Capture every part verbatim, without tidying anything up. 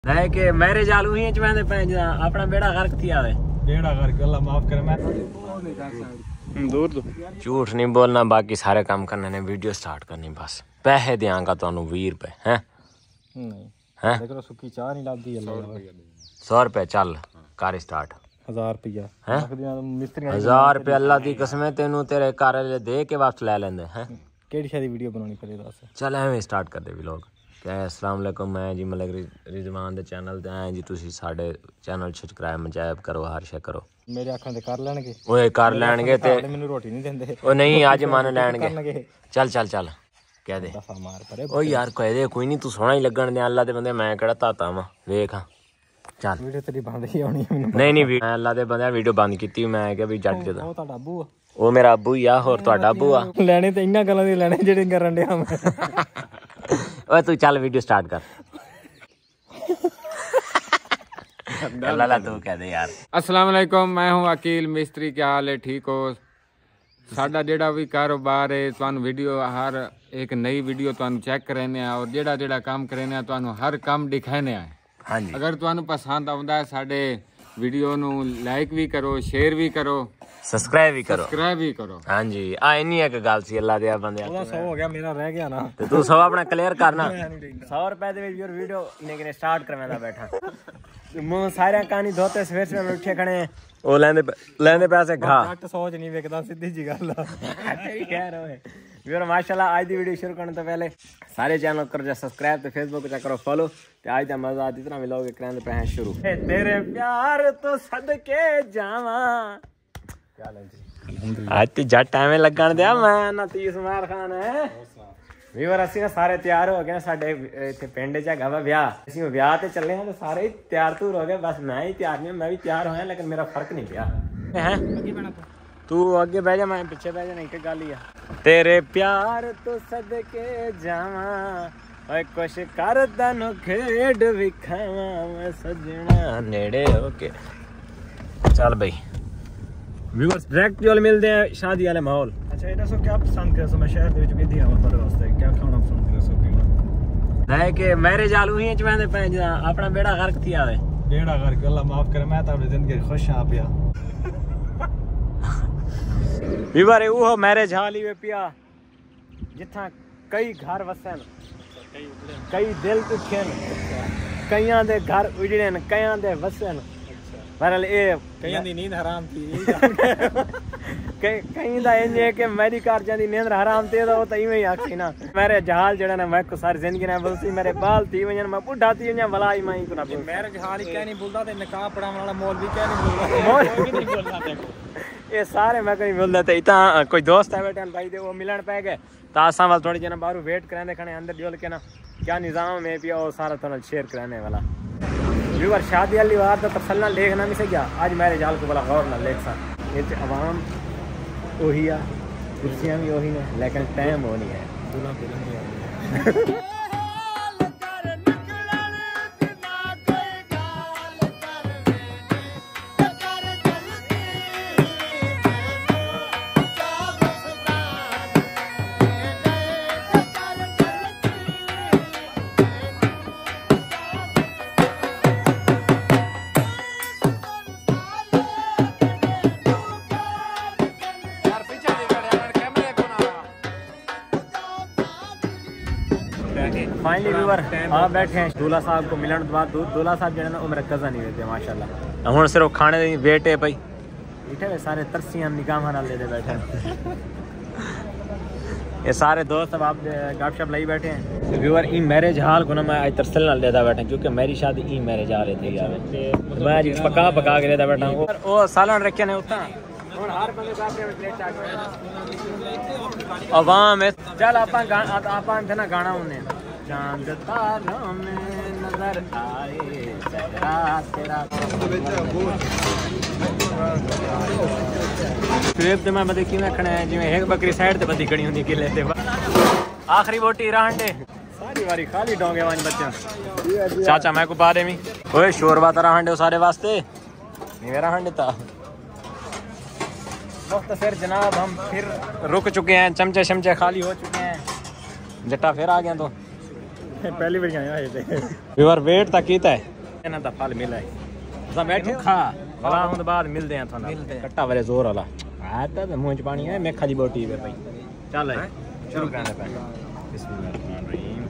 है कि मेरे जालू ही चवेंदे पे अपना बेड़ा गर्क थी आवे बेड़ा गर्क अल्लाह माफ करे। मैं दूर दूर झूठ नहीं बोलना, बाकी सारे काम करने ने, वीडियो स्टार्ट करनी बस। पैसे देंगा तुहानू बीस रुपए हैं नहीं हैं देखो सुक्की चाह नहीं लगदी अल्लाह सौ रुपए चल कर स्टार्ट। हजार रुपया हैं मिस्त्री हजार रुपए अल्लाह दी कसम है तेनू तेरे घर वाले दे के वापस ले लेंदे हैं। केड़ी शादी वीडियो बनानी पड़े दस चल एवें स्टार्ट कर दे व्लॉग। क्या अस्सलाम वालेकुम, मैं जी मलिक रिजवान दे चैनल ते आए जी। तुसी साडे चैनल सब्सक्राइब मजाब करो, हर शे करो। मेरे अखां ते कर लेणगे ओए कर लेणगे ते मैनू रोटी नहीं देंदे। ओ नहीं अज मन लैणगे। चल चल चल कह दे दफा मार परे। ओ यार कह दे कोई नहीं, तू सोहना ही लगन दे अल्लाह दे बंदे। मैं केड़ा ताता वा वेख चल वीडियो तेरी बंद ही होनी है। नहीं नहीं मैं अल्लाह दे बंदे वीडियो बंद कीती। मैं क्या भी जट जदा ओ ਤੁਹਾਡਾ अब्बू ओ मेरा अब्बू ही आ होर ਤੁਹਾਡਾ अब्बू आ। ਲੈਣੇ ਤੇ ਇੰਨਾ ਗੱਲਾਂ ਦੀ ਲੈਣੇ ਜਿਹੜੇ ਕਰਨ ਡਿਆ ਮੈਂ। ओए तू चल वीडियो स्टार्ट कर। अल्लाह ला तू कह दे यार। अस्सलाम वालेकुम, मैं हूं अकील मिस्त्री। क्या हाल है, ठीक हो? साडा जेड़ा भी कारोबार है तुहानू वीडियो हर एक नई वीडियो तुहानू चेक करने और जेड़ा जेड़ा काम करने तुहानू हर काम दिखाने है। हाँ जी अगर तुहानू पसंद आउंदा है साडे वीडियो नू लाइक भी करो, शेयर भी करो, सब्सक्राइब भी करो, सब्सक्राइब भी करो। हाँ जी आ इन्नी एक गल सी अल्लाह दे बंदे। ਉਹਦਾ सौ हो गया मेरा रह गया ना। ਤੇ ਤੂੰ ਸੌ ਆਪਣਾ ਕਲੀਅਰ ਕਰਨਾ। सौ रुपए ਦੇ ਵਿੱਚ ਯਾਰ ਵੀਡੀਓ ਇਨੇ ਸਟਾਰਟ ਕਰਵਾਉਂਦਾ ਬੈਠਾ। ਮੈਂ ਸਾਰਿਆਂ ਕਹਾਣੀ ਧੋਤੇ ਸਵੇਰ ਸਵੇਰ ਮੈਂ ਉੱਠੇ ਖਣੇ ਉਹ ਲੈਂਦੇ ਲੈਂਦੇ ਪੈਸੇ ਘਾ ਘੱਟ ਸੌ ਚ ਨਹੀਂ ਵਿਕਦਾ, ਸਿੱਧੀ ਜੀ ਗੱਲ ਆ। ਸਹੀ ਕਹਿ ਰਹੇ ਹੋ ਵੀਰ। ਮਾਸ਼ਾਅੱਲਾ ਅੱਜ ਦੀ ਵੀਡੀਓ ਸ਼ੁਰੂ ਕਰਨ ਤੋਂ ਪਹਿਲੇ ਸਾਰੇ ਚੈਨਲ ਕਰ ਜਾ ਸਬਸਕ੍ਰਾਈਬ ਤੇ ਫੇਸਬੁੱਕ ਤੇ ਕਰੋ ਫੋਲੋ ਤੇ ਅੱਜ ਦਾ ਮਜ਼ਾ ਆਦੀ ਤਰ੍ਹਾਂ ਵਲੌਗ ਕਰਾਂਦੇ ਪਏ ਹਾਂ ਸ਼ੁਰੂ। ਤੇਰੇ ਪਿਆਰ ਤੋਂ ਸਦਕੇ ਜਾਵਾਂ ਅੱਜ ਤੇ ਜੱਟ ਐਵੇਂ ਲੱਗਣ ਦਿਆ ਮੈਂ ਨਾ ਤੀਸ ਮਾਰ ਖਾਨ ਹੈ। ਵੀਰ ਅਸੀਂ ਸਾਰੇ ਤਿਆਰ ਹੋ ਗਏ ਸਾਡੇ ਇੱਥੇ ਪਿੰਡ ਚ ਹੈਗਾ ਵਾ ਵਿਆਹ। ਅਸੀਂ ਵਿਆਹ ਤੇ ਚੱਲੇ ਹਾਂ ਤੇ ਸਾਰੇ ਤਿਆਰ ਤੂਰ ਹੋ ਗਏ, ਬਸ ਮੈਂ ਹੀ ਤਿਆਰ ਨਹੀਂ। ਮੈਂ ਵੀ ਤਿਆਰ ਹੋਇਆ ਲੇਕਿਨ ਮੇਰਾ ਫਰਕ ਨਹੀਂ ਪਿਆ ਹੈ। ਤੂੰ ਅੱਗੇ ਬਹਿ ਜਾ ਮੈਂ ਪਿੱਛੇ ਬਹਿ ਜਾਣਾ, ਇੱਕ ਗੱਲ ਹੀ ਆ। ਤੇਰੇ ਪਿਆਰ ਤੋਂ ਸਦਕੇ ਜਾਵਾਂ ਓਏ ਕੁਛ ਕਰ ਤੈਨੂੰ ਖੇਡ ਵਿਖਾਵਾਂ ਮੈਂ ਸਜਣਾ ਨੇੜੇ ਹੋ ਕੇ। ਚੱਲ ਬਈ व्यूअर्स डायरेक्ट जो मिलते हैं शादी वाले माहौल। अच्छा ये दसो क्या पसंद कर सो मैं शहर ਦੇ ਵਿੱਚ ਕਿੱਦੀ ਆਵਾਂ ਤੁਹਾਡੇ ਵਾਸਤੇ क्या ਖਾਣਾ ਪਸੰਦ ਕਰ ਸੋ ਪੀਣਾ है कि मेरे जालू ही चवेंदे पे अपना बेड़ा गर्क थी आवे। बेड़ा गर्क अल्लाह माफ करे। मैं ਤੁਹਾਡੀ ਜ਼ਿੰਦਗੀ खुश हां पिया। ਵੀਵਾਰੇ ਉਹ ਮੈਰਿਜ ਹਾਲ ਹੀ ਵੇ ਪਿਆ ਜਿੱਥਾਂ ਕਈ ਘਰ ਵਸਣ, ਕਈ ਦਿਲ ਦੁਖਣ, ਕਈਆਂ ਦੇ ਘਰ ਉਜੜਨ, ਕਈਆਂ ਦੇ ਵਸਣ। बहरहाल ये कईयां दी नींद हराम थी। कई कई दा इंज है कि मेरी कार जांदी नींद हराम ते दा ओ त इवें ही आखी ना। मेरे जहाल जेड़ा ना मैं को सारी जिंदगी ना बोलसी मेरे बाल थी वजन मैं बुढ़ा थी वजन भला ही मैं को ना बोल। मेरे जहाल ही कह नहीं बोलदा ते निकाह पढ़ाने वाला मौलवी कह नहीं बोलदा। मौलवी नहीं बोलदा ते ये सारे मैं कहीं बोलदा ते इता कोई दोस्त है बेटा भाई दे वो मिलन पे गए ता असा वाल थोड़ी जना बाहर वेट करांदे खने अंदर जोल के ना क्या निजाम है पिया वो सारा थोड़ा शेयर कराने वाला। व्यूअर शादी वाली बात तो तसल्ला देखना नहीं से गया आज मेरे जाल को बड़ा गौर ना लेख सा। ये आवाम वही आ, कुर्सियाँ भी वही ने, लेकिन टाइम वो नहीं है। फाइनली व्यूअर आ बैठे हैं दूल्हा साहब को मिलने के बाद। दूल्हा साहब जो है ना वो मेरा कज़न ही होते हैं माशाल्लाह। हुण सिर्फ खाने दी वेट है भाई। बैठे हुए सारे तरसियां निगाहां नाल लेते बैठे ये सारे दोस्त अब आप गपशप लाई बैठे हैं। व्यूअर ई मैरिज हाल को ना मैं आज तरसल नाल लेता बैठा क्योंकि मेरी शादी ई मैरिज हाल थी यार। मैं आज पका पका के लेता बैठा हूं। ओ सालन रखे ने उतना हुण हर बंदे का अपने प्लेट चाट अवाम चल आपा आपा थे ना गाना उन्हें चांद तारों में नजर आए चेहरा तेरा। क्रेब ते मैं बदे किवें खणे जिवें एक बकरी साइड ते बदी खड़ी हुंदी किले ते। आखिरी बोटी रांडे सारी वारी खाली डोंगे वांज बच्चा। चाचा मैं को पा दे मी ओए शोरबा तारा हांडे सारे वास्ते नहीं मेरा हांडे ता। मुख्तसर जनाब हम फिर रुक चुके हैं, चमचे शमचे खाली हो चुके हैं। जट्टा फिर आ गया तो पहली बार आया है व्यूअर वेट तक कीता है इन्हां दा फल मिला है तुसां बैठे खा भला हुन बाद मिलदे हैं थोड़ा कट्टा वाले जोर वाला आ ता मुंह च पानी है मेखा दी बोटी है भाई चल शुरू करने पे बिस्मिल्लाहिर्रहमानिर्रहीम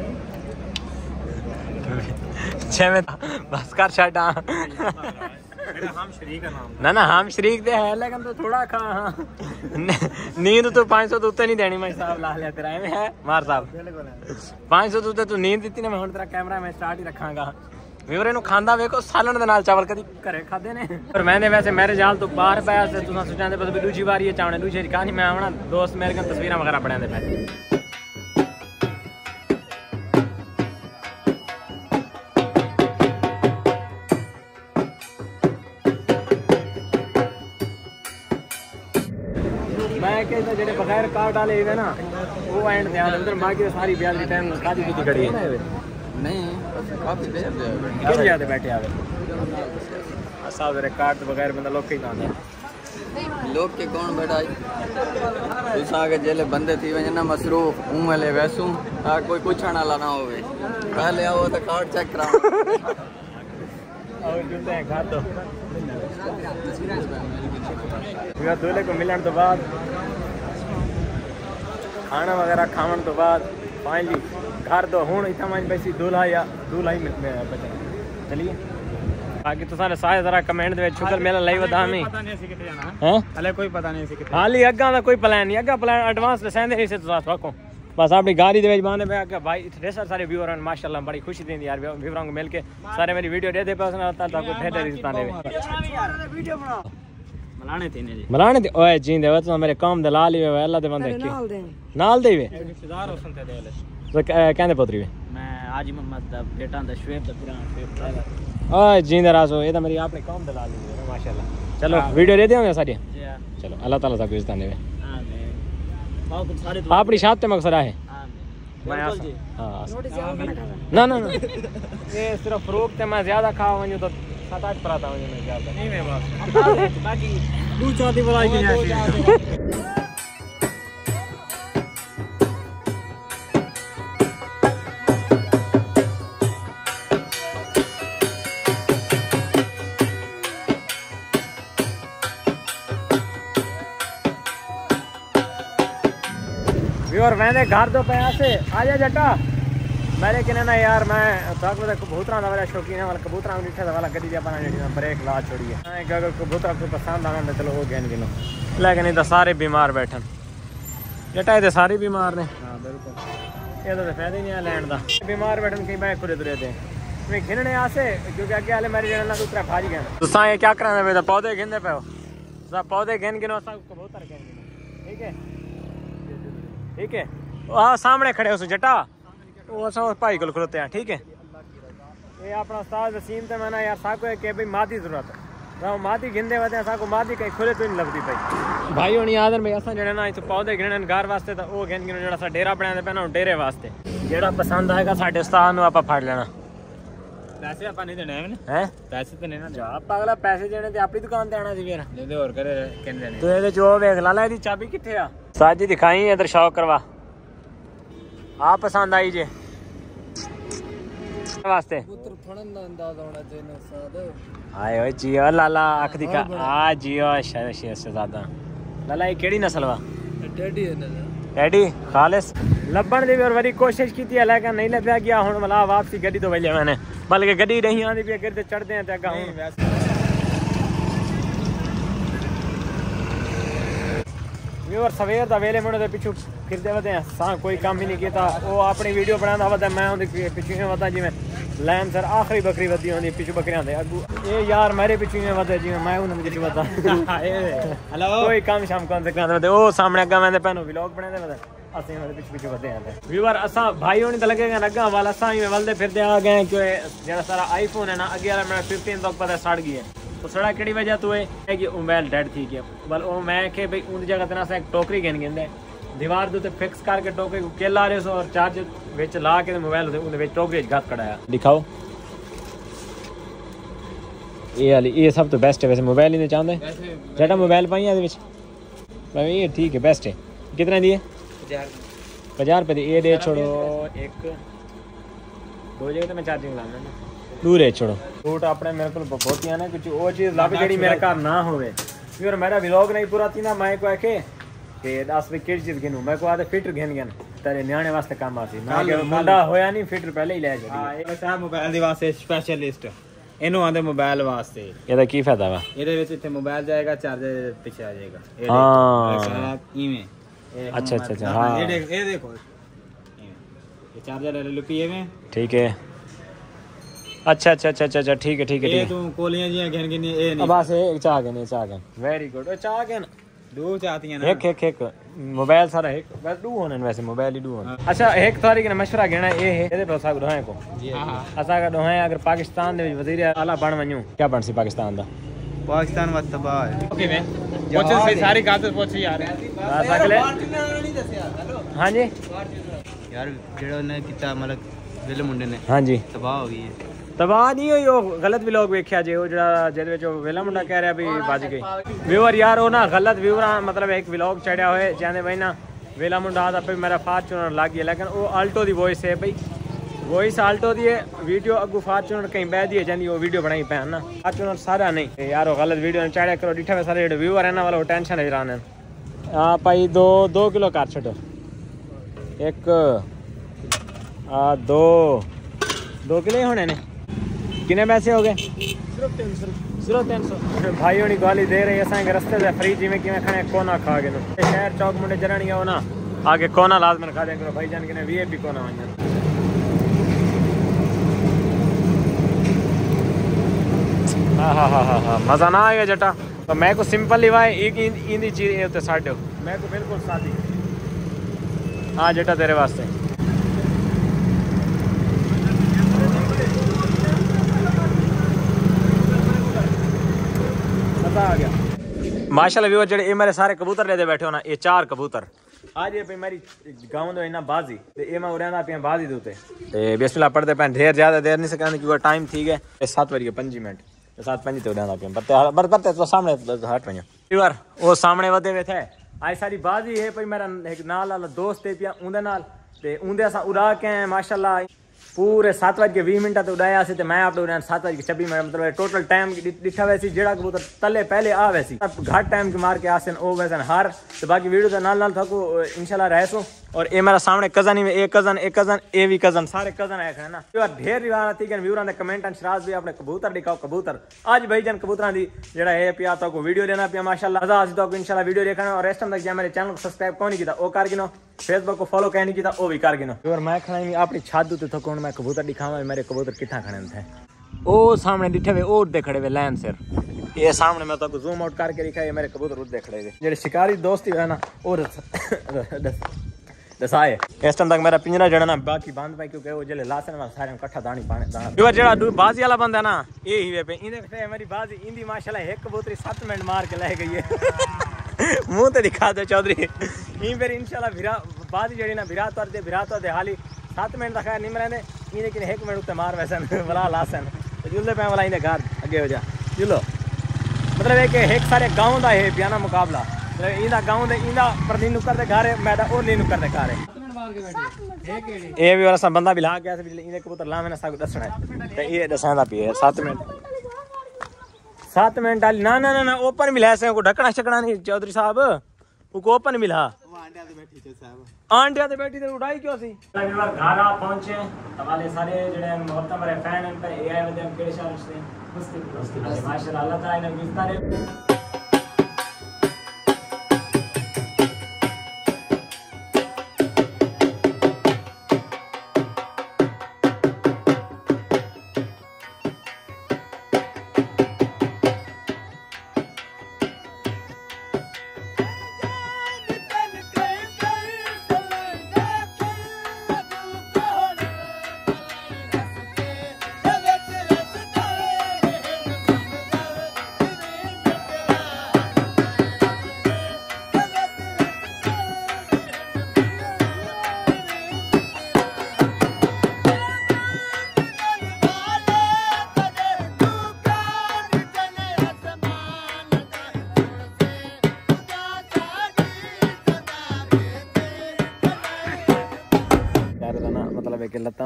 छे में बस कर छटा हम शरीक का नाम ना ना हम शरीक दे है लेकिन तो थोड़ा खा हाँ नींद तो पाँच सौ तो उत्ते नहीं देनी मैं साहब ला लिया तेरा में है मार साहब पाँच सौ तो उत्ते तू नींद दी ना मैं हुण तेरा कैमरा मैं स्टार्ट ही रखांगा व्यूअर इनू खांदा वेखो सालन दे नाल चावल कदी घरे खादे ने पर मैंने वैसे मेरे जाल तो बाहर पाया से तुसा सोचांदे बस भी दूसरी बार ये चावने दूसरी कहानी मैं आवना दोस्त मेरे कन तस्वीरां वगैरह बनांदे पे मैं कहता जेडे बगैर कार्ड वाले है ना वो एंड ध्यान अंदर बाकी सारी ब्याज की टाइम कादी की खड़ी है नहीं काफी देर किन ज्यादा बैठे आवे साहब रे कार्ड बगैर बंदा लोग ही दांदा लोग के कौन बैठा तुसा के जेले बंदे थी वने ना मसरूफ हूं वाले वैसू ता कोई पूछण वाला ना होवे पहले आओ तो कार्ड चेक कराओ और जुते हैं खा दो या दूल्हे को मिलन तो बाद खाना वगैरह खावन तो बाद फाइनली घर दो हूँ इतना मन पैसी दूल्हा या दूल्हा ही बचा चलिए बाकी तो सारे सारे जरा कमेंट दे शुक्र मेला लाई वदा में पता नहीं सी किथे जाना हैं हले कोई पता नहीं सी किथे हाली अग्गा दा कोई प्लान नहीं अग्गा प्लान एडवांस दसेंदे नहीं से तुसा रखो बस अपनी गाड़ी दे विच बांधे पे आके भाई इतने सारे व्यूअर हैं माशाल्लाह बड़ी खुशी देंदी यार व्यूअरों को मिल के सारे मेरी वीडियो देते पे उसने होता था कोई ढेर रिश्ता दे वीडियो बनाओ मलाने थे ने जी मलाने ते ओए जींदे वे तो मेरे काम दे लाल ही वे अल्लाह दे बंदे की नाल दे वे रिश्तेदार होसन ते दे तो कहंदे पुत्री वे मैं हाजी मोहम्मद दा बेटा दा शुएब दा पुराना शुएब ओए जींदे रासो ये तो मेरी अपने काम दे लाल ही वे माशाल्लाह चलो वीडियो दे देंगे सारी जी हां चलो अल्लाह ताला सब इज्जत देवे आमीन बहुत सारे अपनी शाद ते मकसद है मैं हां ना ना ना ये सिर्फ फ्रूट ते मैं ज्यादा खा वणू तो सात आठ पराता वणू मैं ज्यादा नहीं मैं बस बाकी दो चाती बुलाई की जाती और मैंने घर दो पैसे से आजा जटा मेरे किने ना यार मैं तक में कबूतरा का वाला शौकीन है वाला कबूतरा में डिठा वाला गड्डी जा बना जेडी ब्रेक ला छोड़ी है अगर कबूतरा को पसंद आना तो चलो हो गया गिनो लेकिन नहीं तो सारे बीमार बैठन जटा ये सारे बीमार ने हां बिल्कुल ये तो फायदा ही नहीं है लैंड दा बीमार बैठन कहीं मैं खुद तुरे थे मैं घिनने आसे क्योंकि आगे वाले मेरे जन ना दूसरा भाजी गए तो सा ये क्या कराने पे पौधे घिनने पे हो सब पौधे घिन गिनो सब कबूतर घिन गिनो ठीक है ठीक है हाँ सामने खड़े उस जटा वो सब भाई को खलोते हैं ठीक है ये अपना उस्ताद वसीम ते मैंने यार साको है कि भाई मादी जरूरत है वो मादी गिंदे वते साको मादी कहीं खुले तो नहीं लगती भाई भाई होनी आदर भाई असा जड़े ना इस पौधे गिनन घर वास्ते तो वो गिन गिन जड़ा सा डेरा बनाते पे ना डेरे वास्ते जेड़ा पसंद आएगा साडे उस्ताद नु आपा फड़ लेना पैसे आपा नहीं देने हैं हैं पैसे तो नहीं ना जा पागला पैसे देने ते अपनी दुकान ते आना सी फिर दे दे और करे किन देने तो ये जो देख ला ला दी चाबी किथे आ साजी दिखाई इधर शौक करवा आप पसंद आई जे वास्ते पुत्र फड़न दा अंदाज होना चाहिए साद आए ओए जियो लाला अख दिखा आ जियो शहजादा लाला ये केड़ी नस्ल वा टेडी है ना टेडी खालिस लब्बन दी और बड़ी कोशिश की थी लेकिन नहीं लभया गया हुन मला वापसी गड्डी तो वले मैंने बल्कि गड्डी नहीं आंदी पे अगर ते चढ़दे हैं ते अगा हुन व्यूअर सवेर दा वेले मुंडे दे पिछू फिरदे वदे सा कोई काम ही नहीं कीता वो अपनी वीडियो बनांदा वदा मैं उनदे पिछू वदा जिवें लैन सर आखिरी बकरी वदी होंदी पिछू बकरियां दे अगू ए यार मेरे पिछू में वदा जिवें मैं उनदे पिछू वदा हेलो कोई काम शाम कोन से करांदे वदे ओ सामने अगा मैंने पहनो व्लॉग बनांदे वदा असीं मेरे पिछू पिछू वदे आंदे व्यूअर असा भाई होनी तो लगेगा अगा वाला सा ही वलदे फिरदे आ गए कि जेड़ा सारा आईफोन है ना अगे वाला मेरा पंद्रह तक पता सड़ गई है तो सड़ा केड़ी वजह तो है कि मोबाइल डेड थी गया बल ओ मैं के भाई उन जगह तना से एक टोकरी गिन गिंदे दीवार दे ते फिक्स करके टोकरी को केला रे सो और चार्ज विच ला के मोबाइल उन विच टोकरी गत कढ़ाया दिखाओ ये वाली ये सब तो बेस्ट है वैसे मोबाइल ही नहीं चाहते जेटा मोबाइल पाई है विच भाई ये ठीक है बेस्ट है कितना दिए पचास रुपये ये दे छोड़ो एक दो जगह तो मैं चार्जिंग लाना ना दूर है छोड़ो सूट अपने मेरे को बहुत ही ना कुछ वो चीज़ लब जी मेरे घर ना होवे फिर मेरा व्लॉग नहीं पूरा थी ना मैं को आके कि दस भी किस चीज़ गिनूं मैं को आते फिटर गिन गिन तेरे न्याणे वास्ते काम आती मैं के मुंडा होया नहीं फिटर पहले ही ले जा हां ये साहब मोबाइल दी वास्ते स्पेशलिस्ट इन्हों आंदे मोबाइल वास्ते ਇਹਦਾ ਕੀ ਫਾਇਦਾ ਵਾ ਇਹਦੇ ਵਿੱਚ ਇੱਥੇ ਮੋਬਾਈਲ ਜਾਏਗਾ ਚਾਰਜਰ ਪਿੱਛੇ ਆ ਜਾਏਗਾ ਇਹ ਹਾਂ ਇਵੇਂ अच्छा अच्छा अच्छा हां ये देख ये देखो ये चार्जर ले लो पीए में ठीक है अच्छा अच्छा अच्छा अच्छा ठीक है ठीक है ये तू कोलियां जी घन घन ये नहीं बस एक चाह गए चाह गए वेरी गुड चाह गए दो चाहती हैं ना एक एक एक मोबाइल सारा एक बस दो होने वैसे मोबाइल ही दो होने अच्छा एक तारीख ने मशवरा घेना ये है ਇਹਦੇ ਪਾਸਾ ਗੋਹਾਂ ਕੋ हां ਅਸਾ ਕਾ ਦੋਹਾਂ ਅਗਰ ਪਾਕਿस्तान ਦੇ ਵਿੱਚ ਵਜ਼ੀਰ ਆਲਾ ਬਣ ਵਣੂ ਕੀ ਬਣ ਸੀ ਪਾਕਿस्तान ਦਾ ਪਾਕਿस्तान ਵਾਸਤੇ ਤਬਾਹ ਹੈ ਓਕੇ ਮੈਂ ਪੁੱਛ ਸੇ ਸਾਰੀ ਗੱਲ ਪੁੱਛ ਯਾਰ ਬਸ ਅਗਲੇ ਨਹੀਂ ਦੱਸਿਆ ਹੈਲੋ ਹਾਂਜੀ ਯਾਰ ਜਿਹੜਾ ਉਹਨੇ ਕੀਤਾ ਮਤਲਬ ਵਿਲੇ ਮੁੰਡੇ ਨੇ ਹਾਂਜੀ ਤਬਾਹ ਹੋ ਗਈ ਹੈ तबाह नहीं हुई वो गलत व्लॉग वेख्या जे वो जड़ा जेदे विच वेला मुंडा कह रहा भी बज गए व्यूअर यार वो ना गलत व्यूअर मतलब एक व्लॉग चढ़िया होए जाने भाई ना वेला मुंडा आता पे मेरा फार्चूनर लग गया लेकिन वो आल्टो दी वॉइस है भाई वॉइस आल्टो दी है वीडियो अगू फार्चूनर कहीं बह दी है जानी वो वीडियो बनाई पे ना फार्चूनर सारा नहीं यार वो गलत वीडियो ने चढ़िया करो डिठा सारे जेडे व्यूअर है ना वाला टेंशन है राने हां भाई दो दो किलो कर छो एक आ दो दो किलो होने ने कितने पैसे हो गए सिर्फ तीन सौ सिर्फ तीन सौ भाई होनी गाली दे रही है रस्ते से फ्री जिमें कि खाने कोना खा गए शहर चौक मुंडे जरानी हो ना आगे कोना लाजमन खा देंगे भाई जान के वी आई पी कोना वजन हाँ हाँ हाँ हाँ हाँ मज़ा ना आएगा जटा तो मैं को सिंपल ही वाए एक इंदी चीज़ उत्ते साढ़े मैं को बिल्कुल सादी हाँ जटा तेरे वास्ते आ गया माशाल्लाह व्यूअर जेडे मेरे सारे कबूतर लेते बैठे हो ना ये चार कबूतर आज ये मेरी गाँव दो इना बाजी ते ये मैं उड़ांदा पिया बाजी दे उत्ते ते बिस्मिल्लाह पढ़दे पे ढेर ज्यादा देर नहीं सकने क्योंकि टाइम ठीक है सात बज के पंजी मिनट सात पंजी ते उड़ांदा पिया पर पर पर तो सामने हट पई व्यूअर वो सामने वधे वे थे आज सारी बाजी है भाई मेरा एक नाल वाला दोस्त है पिया उंदे नाल ते उंदे असा उड़ा के माशाल्लाह पूरे सात बज के बीस मिनट तो उड़ाया से मैं आप लोग सात बज के छब्बीस मिनट मतलब टोटल टाइम डिठा वैसी जेड़ा कबूतर तले पहले आ वैसी घट टाइम के मार के आसन ओ वैसन हार तो बाकी वीडियो तो नाल नाल थको इंशाल्लाह रह सो और ये मेरा सामने कजन ही एक कजन एक कजन ए भी कजन सारे कजन आए है ना ढेर रिवाज थी व्यूअर ने कमेंट एंड शराज भी अपने कबूतर दिखाओ कबूतर आज भाई जन कबूतर दी जेड़ा है पिया तो को वीडियो लेना पिया माशाल्लाह मजा आज तो इंशाल्लाह वीडियो देखना और रेस्ट तक मेरे चैनल को सब्सक्राइब कौन नहीं किया वो कर गिनो फेसबुक को फॉलो कहनी किया वो भी कर गिनो और मैं खड़ा अपनी छत उत्ते थको मैं कबूतर दिखावा मेरे कबूतर कितना खड़े थे ओ सामने दिखे हुए ओ उड़ते खड़े हुए लाइन सिर ये सामने मैं तो जूम आउट करके दिखा है मेरे कबूतर उड़ते खड़े हुए जेडे शिकारी दोस्ती है ना और दसाए इस टाइम तक मेरा पिंजरा जड़ा ना बाकी बंद पाई क्योंकि वो जेले लासन वाला सारे इकट्ठा दानी पाने दाना व्यूअर जेड़ा बाजी वाला बंदा ना ये ही वे पे इने पे मेरी बाजी इंदी माशाल्लाह एक कबूतरी सात मिनट मार के ले गई है मुंह तो दिखा दो चौधरी ई फिर इंशाल्लाह भिरा बाजी जेड़ी ना भिरा तोर दे भिरा तो दे हाली सात मिनट तक निम रहंदे इने कि एक मिनट उत्ते मार वैसन वाला लासन जुल्ले पे वाला इने घर आगे हो जा जुलो मतलब एक एक सारे गांव दा है पियाना मुकाबला मतलब इंदा गांव दे इंदा प्रति नुकर दे घर है मैदा और ली नुकर दे घर है ए भी वाला बंदा भी ला गया से इने कबूतर ला मैंने सब दसना है ते ये दसांदा पी है सात मिनट सात मिनट डाली ना ना ना ना ओपन मिला से को ढकना शकना नहीं चौधरी साहब को ओपन मिला आंडिया ते बैठी थे साहब आंडिया ते बैठी ते उड़ाई क्यों सी घर आ पहुंचे हमारे सारे जेडे मोहतरम मेरे फैन हैं पे एआई वदे केड़े शहर से मुस्तिक माशाल्लाह अल्लाह ताला ने विस्तार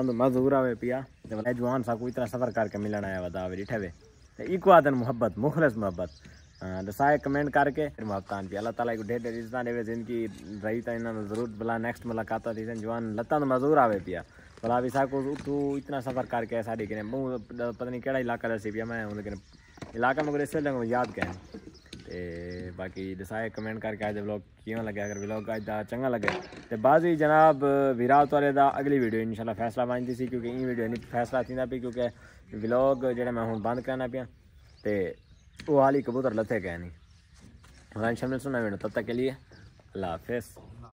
लतां तो मजदूर आवे पिया ते जवान सा को इतना सफर करके मिलना आया वदा वे डिठे वे ते इको आदन मोहब्बत मुखलिस मोहब्बत दसाए कमेंट करके मोहब्बतान पिया अल्लाह ताला को ढेर ढेर इज्जत देवे जिंदगी रही ता इना जरूर भला नेक्स्ट मुलाकात थी जवान लतां तो मजदूर आवे पिया भला भी सा को तू इतना सफर करके साडी के पता नहीं केड़ा इलाका दसी पिया मैं उन इलाका में इस वेले याद करें ते बाकी दसाए कमेंट करके आज व्लॉग किवें लगे अगर व्लॉग आज दा चंगा लगे ते बाजी जनाब विराट वाले दा अगली वीडियो इंशाल्लाह फैसला बनदी सी क्योंकि ई वीडियो नहीं फैसला थींदा पई क्योंकि व्लॉग जेड़ा मैं हुण बंद करना पिया ते वो हाली कबूतर लथे गए नहीं इंशाल्लाह सुना वीडियो तब तक के लिए अल्लाह हाफिज़।